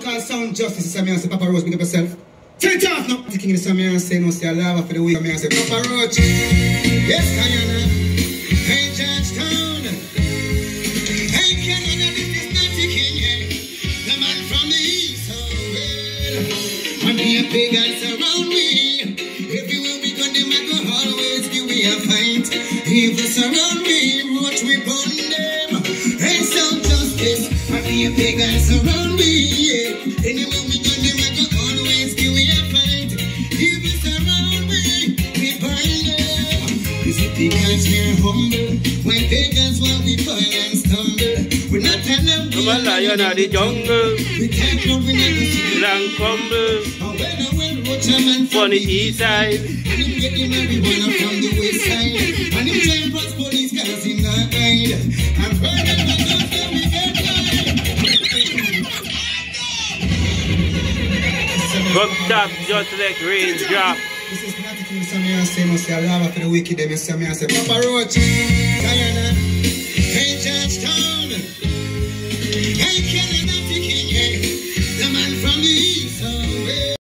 called Sound Justice. It's a man say Papa Roach, big up yourself. Turn it off now. The king is a man say no, say I lava for the way. Man say Papa Roach. Yes, Diana. Hey, Georgetown. Hey, Canada, this is Natty King. The man from the east. Oh, well. And the pagans around me. Everywhere we go, they might go always give me a fight. Evil surround me, watch we burn them. Hey, Sound Justice. And the pagans around me. Anywhere we go, they might go always give me a fight. Evil surround me, we burn them. You see, pagans we're humble. When pagans want we fall and stumble. We're not telling them. I'm a lion of the jungle. We can't know we never see. Long crumble. On the east side. And him get the marijuana from the west side. And him try and pass police cars in the hide. And further than that, we get high. Up top, just like rain drop. This is Natty King, some man say no say lava for the wicked. Them some man say Papa Roach, Diana, hey Georgetown.